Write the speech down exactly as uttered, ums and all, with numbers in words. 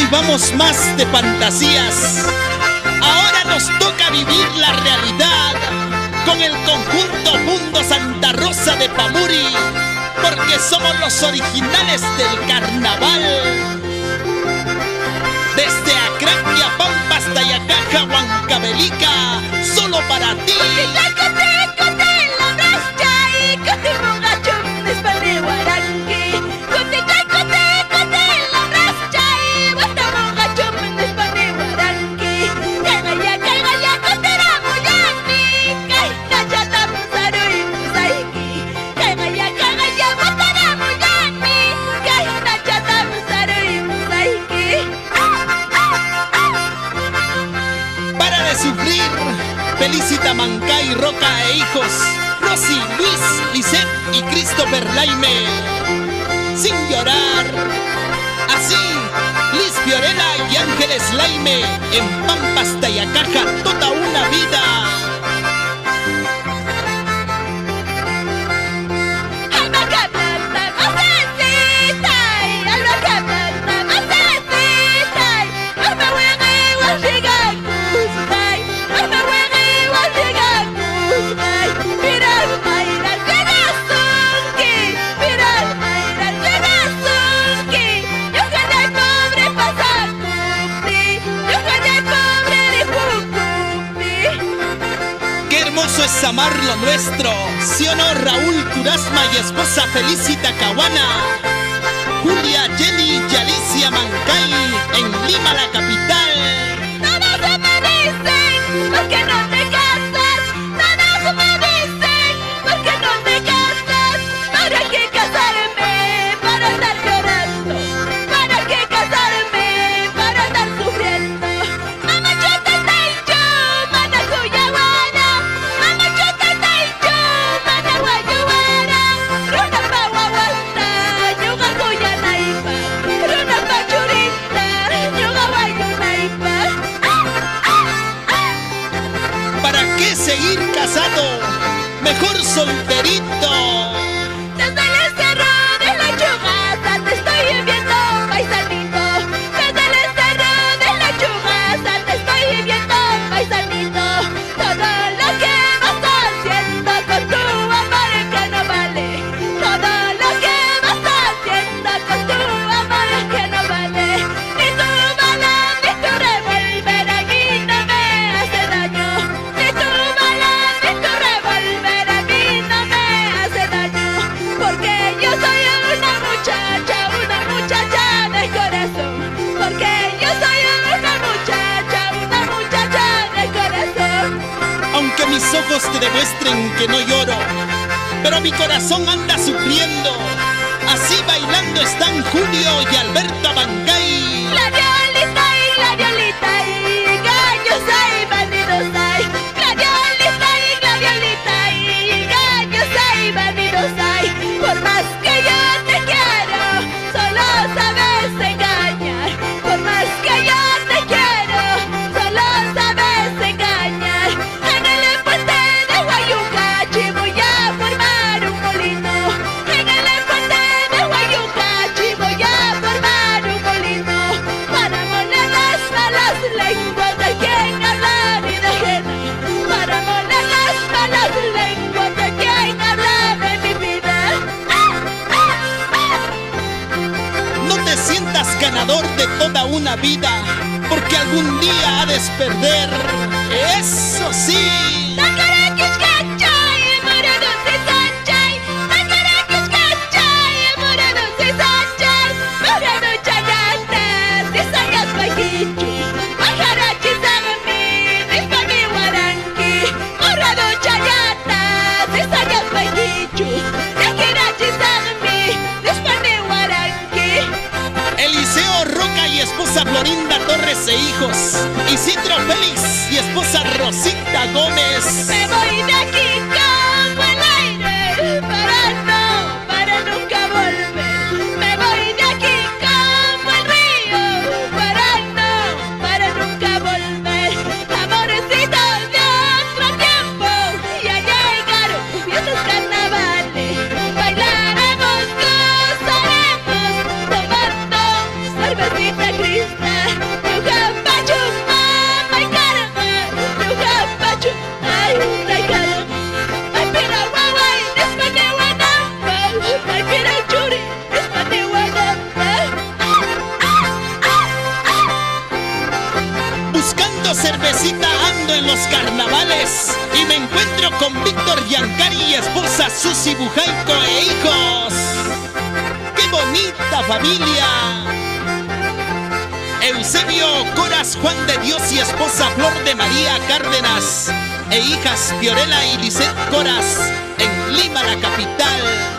vivamos más de fantasías. Ahora nos toca vivir la realidad con el conjunto Mundo Santa Rosa de Pamuri, porque somos los originales del carnaval. Desde Acraquia, Pampa hasta Yacaja, Huancavelica, solo para ti. Sufrir, Felicita Mancay, Roca e hijos, Rosy, Luis, Lisette y Christopher Laime. Sin llorar, así, Liz Fiorella y Ángeles Laime, en Pampa hasta Yacaja, toda una vida. Hermoso es amar lo nuestro, ¿sí o no? Raúl Curasma y esposa Felicita Caguana, Julia, Jenny y Alicia Mancay, en Lima la capital. Todos me dicen, ¿por qué no te casas? Todos me dicen, ¿por qué no te casas? ¿Para qué casarme? Para estar llorando. ¿Para qué casarme? Para estar sufriendo. Mamá, yo te tengo, mana cuyaguana. Mamá, yo te tengo, mana guayuana. Runa pa guaguanta, yuga cuyanaipa. Runa pa churita, yuga guayunaipa. ¿Para qué seguir casado? Mejor solterito. Desde el cerro de la Chugasa te estoy viendo, paisanito. Desde el cerro de la Chugasa te estoy viendo, paisanito. Todo lo que vas haciendo con tu amor que no vale. Todo lo que vas haciendo con tu amor que no vale. Ni tu bala ni tu revólver a mí no me hace daño. Ni tu bala ni tu revólver a mí no me hace daño. Porque yo soy una muchacha, una muchacha de corazón. Porque yo soy una muchacha, una muchacha de corazón. Aunque mis ojos te demuestren que no lloro, pero mi corazón anda sufriendo. Así bailando están Julio y Alberto Mancay. Gladiolita y gladiolita y gallos hay, bandidos hay. Gladiolita y gladiolita y gallos hay, bandidos hay. Por más que yo te quiero, solo sabes engañar. Por más que yo te quiero, solo sabes engañar. En el puente de Guayucachi voy a formar un molino. En el puente de Guayucachi voy a formar un molino. Para moler las malas lenguas de quien habla ni de ajena. Para moler las malas lenguas de quien habla de mi vida. No te sientas ganador de toda una vida, porque algún día ha de perder. Eso sí. Tacarakishkachay, morados y sanchay. Tacarakishkachay, morados y sanchay. Morado chayata, disayas bajichu. Maharachi sagami, dispami waranki. Morado chayata, disayas bajichu. Takirachi sagami, dispami waranki. Eliseo Roca y esposa Florinda Torres e hijos, Isidro Félix y esposa Rosita Gómez. Me voy de aquí como el aire, para no, para nunca volver. Me voy de aquí como el río, para no, para nunca volver. Amorcitos de otro tiempo, ya llegaron fiestas carnavales. Bailaremos, gozaremos, tomando cervecita cristal. Don Víctor Yancari y esposa Susi Bujaico e hijos. ¡Qué bonita familia! Eusebio Coras Juan de Dios y esposa Flor de María Cárdenas e hijas Fiorella y Lisette Coras en Lima, la capital.